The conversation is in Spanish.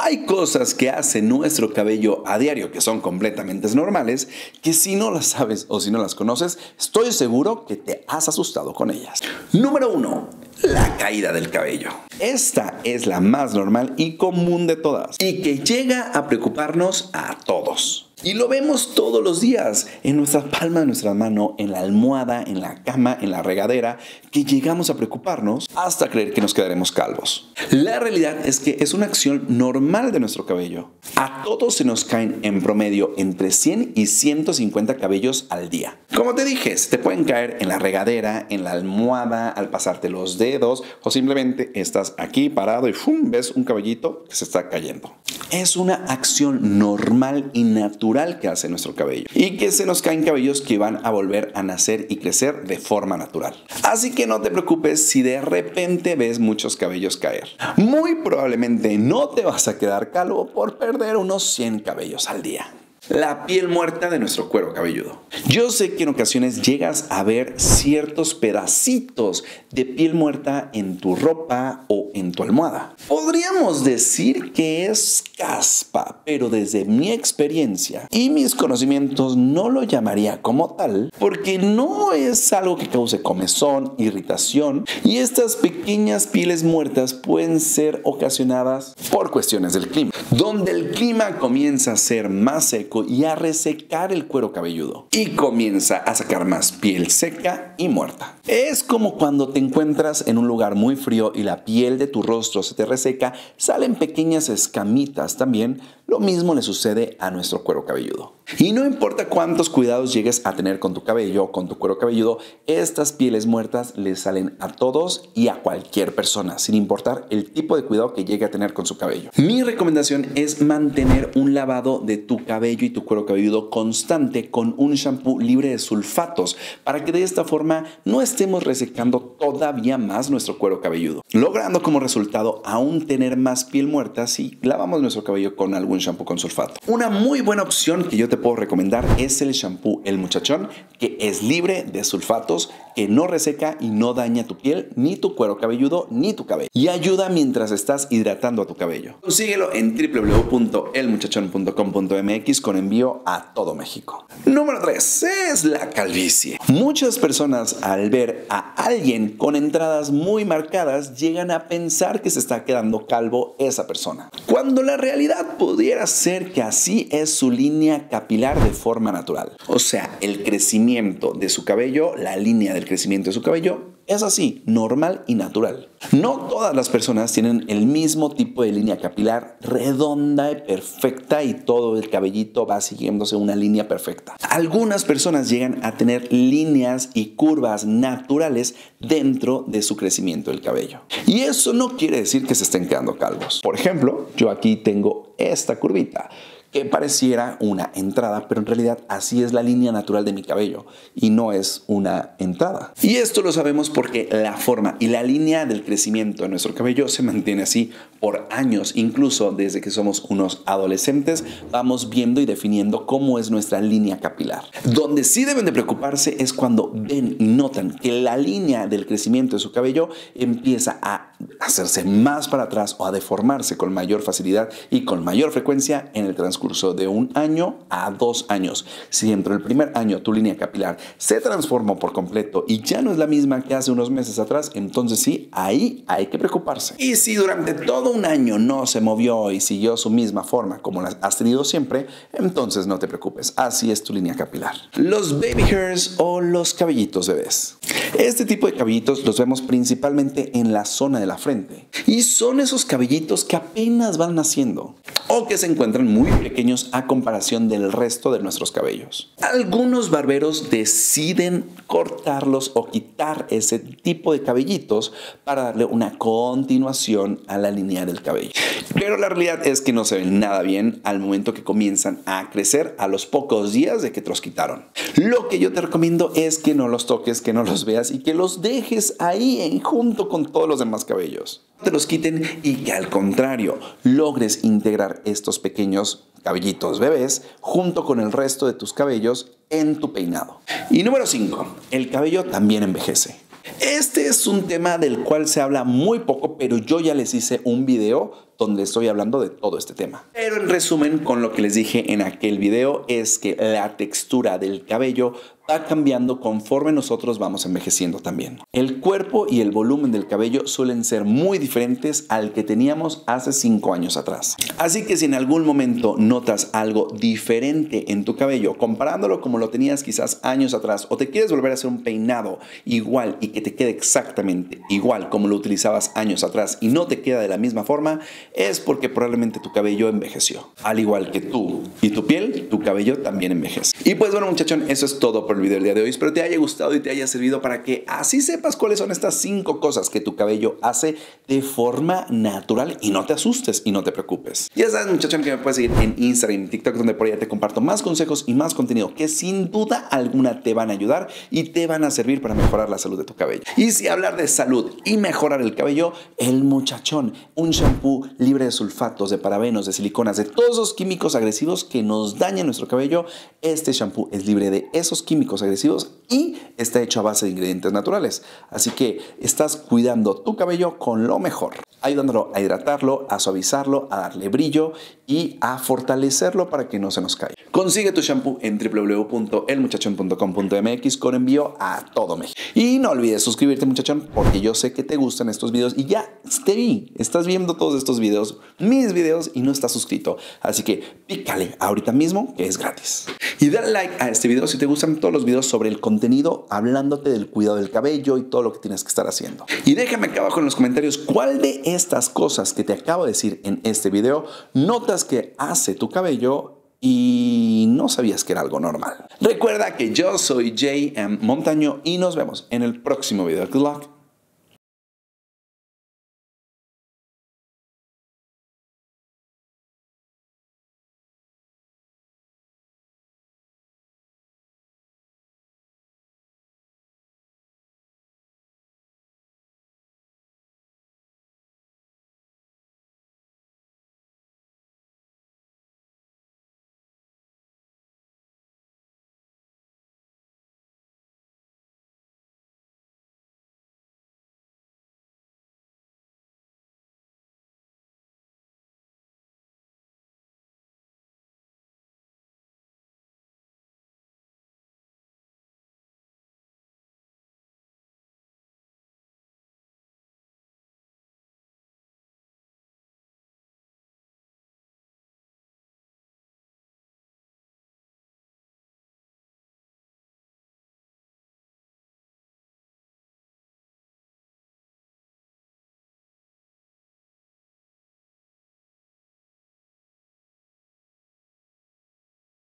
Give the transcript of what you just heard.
Hay cosas que hace nuestro cabello a diario que son completamente normales, que si no las sabes o si no las conoces, estoy seguro que te has asustado con ellas. Número 1. La caída del cabello. Esta es la más normal y común de todas y que llega a preocuparnos a todos. Y lo vemos todos los días, en nuestra palma de nuestra mano, en la almohada, en la cama, en la regadera, que llegamos a preocuparnos hasta creer que nos quedaremos calvos. La realidad es que es una acción normal de nuestro cabello. A todos se nos caen en promedio entre 100 y 150 cabellos al día. Como te dije, se te pueden caer en la regadera, en la almohada, al pasarte los dedos o simplemente estás aquí parado y ¡fum! Ves un cabellito que se está cayendo. Es una acción normal y natural que hace nuestro cabello y que se nos caen cabellos que van a volver a nacer y crecer de forma natural. Así que no te preocupes si de repente ves muchos cabellos caer. Muy probablemente no te vas a quedar calvo por perder unos 100 cabellos al día. La piel muerta de nuestro cuero cabelludo. Yo sé que en ocasiones llegas a ver ciertos pedacitos de piel muerta en tu ropa o en tu almohada. Podríamos decir que es caspa, pero desde mi experiencia y mis conocimientos no lo llamaría como tal, porque no es algo que cause comezón, irritación, y estas pequeñas pieles muertas pueden ser ocasionadas por cuestiones del clima, donde el clima comienza a ser más seco y a resecar el cuero cabelludo y comienza a sacar más piel seca y muerta. Es como cuando te encuentras en un lugar muy frío y la piel de tu rostro se te reseca, salen pequeñas escamitas también. Lo mismo le sucede a nuestro cuero cabelludo. Y no importa cuántos cuidados llegues a tener con tu cabello o con tu cuero cabelludo, estas pieles muertas le salen a todos y a cualquier persona, sin importar el tipo de cuidado que llegue a tener con su cabello. Mi recomendación es mantener un lavado de tu cabello y tu cuero cabelludo constante con un shampoo libre de sulfatos, para que de esta forma no estemos resecando todavía más nuestro cuero cabelludo, logrando como resultado aún tener más piel muerta si lavamos nuestro cabello con algún shampoo con sulfato. Una muy buena opción que yo te puedo recomendar es el shampoo El Muchachón, que es libre de sulfatos, que no reseca y no daña tu piel, ni tu cuero cabelludo, ni tu cabello, y ayuda mientras estás hidratando a tu cabello. Consíguelo en www.elmuchachon.com.mx con envío a todo México. Número 3 es la calvicie. Muchas personas al ver a alguien con entradas muy marcadas llegan a pensar que se está quedando calvo esa persona, cuando la realidad pudiera ser que así es su línea capilar de forma natural. O sea, el crecimiento de su cabello, la línea del crecimiento de su cabello es así, normal y natural. No todas las personas tienen el mismo tipo de línea capilar redonda y perfecta y todo el cabellito va siguiéndose una línea perfecta. Algunas personas llegan a tener líneas y curvas naturales dentro de su crecimiento del cabello. Y eso no quiere decir que se estén quedando calvos. Por ejemplo, yo aquí tengo esta curvita que pareciera una entrada, pero en realidad así es la línea natural de mi cabello y no es una entrada. Y esto lo sabemos porque la forma y la línea del crecimiento de nuestro cabello se mantiene así por años, incluso desde que somos unos adolescentes vamos viendo y definiendo cómo es nuestra línea capilar. Donde sí deben de preocuparse es cuando ven y notan que la línea del crecimiento de su cabello empieza a hacerse más para atrás o a deformarse con mayor facilidad y con mayor frecuencia en el transcurso de 1 año a 2 años. Si dentro del primer año tu línea capilar se transformó por completo y ya no es la misma que hace unos meses atrás, entonces sí, ahí hay que preocuparse. Y si durante todo 1 año no se movió y siguió su misma forma como la has tenido siempre, entonces no te preocupes, así es tu línea capilar. Los baby hairs o los cabellitos bebés. Este tipo de cabellitos los vemos principalmente en la zona de la frente y son esos cabellitos que apenas van naciendo o que se encuentran muy pequeños a comparación del resto de nuestros cabellos. Algunos barberos deciden cortarlos o quitar ese tipo de cabellitos para darle una continuación a la línea del cabello. Pero la realidad es que no se ven nada bien al momento que comienzan a crecer a los pocos días de que te los quitaron. Lo que yo te recomiendo es que no los toques, que no los veas y que los dejes ahí junto con todos los demás cabellos. Te los quiten y que al contrario logres integrar estos pequeños cabellitos bebés junto con el resto de tus cabellos en tu peinado. Y número 5, el cabello también envejece. Este es un tema del cual se habla muy poco, pero yo ya les hice un video donde estoy hablando de todo este tema. Pero en resumen, con lo que les dije en aquel video, es que la textura del cabello va cambiando conforme nosotros vamos envejeciendo también. El cuerpo y el volumen del cabello suelen ser muy diferentes al que teníamos hace 5 años atrás. Así que si en algún momento notas algo diferente en tu cabello, comparándolo como lo tenías quizás años atrás, o te quieres volver a hacer un peinado igual y que te quede exactamente igual como lo utilizabas años atrás y no te queda de la misma forma, es porque probablemente tu cabello envejeció. Al igual que tú y tu piel, tu cabello también envejece. Y pues bueno, muchachón, eso es todo por el video del día de hoy. Espero te haya gustado y te haya servido para que así sepas cuáles son estas 5 cosas que tu cabello hace de forma natural y no te asustes y no te preocupes. Ya sabes, muchachón, que me puedes seguir en Instagram y TikTok, donde por allá te comparto más consejos y más contenido que sin duda alguna te van a ayudar y te van a servir para mejorar la salud de tu cabello. Y si hablar de salud y mejorar el cabello, el Muchachón, un shampoo libre de sulfatos, de parabenos, de siliconas, de todos esos químicos agresivos que nos dañan nuestro cabello. Este shampoo es libre de esos químicos agresivos y está hecho a base de ingredientes naturales. Así que estás cuidando tu cabello con lo mejor, ayudándolo a hidratarlo, a suavizarlo, a darle brillo y a fortalecerlo para que no se nos caiga. Consigue tu shampoo en www.elmuchachon.com.mx con envío a todo México. Y no olvides suscribirte, muchachón, porque yo sé que te gustan estos videos y ya te vi. Estás viendo todos estos videos, mis videos, y no estás suscrito. Así que pícale ahorita mismo, que es gratis. Y dale like a este video si te gustan todos los videos sobre el contenido hablándote del cuidado del cabello y todo lo que tienes que estar haciendo. Y déjame acá abajo en los comentarios cuál de estas cosas que te acabo de decir en este video notas que hace tu cabello y no sabías que era algo normal. Recuerda que yo soy J.M. Montaño y nos vemos en el próximo video. Good luck.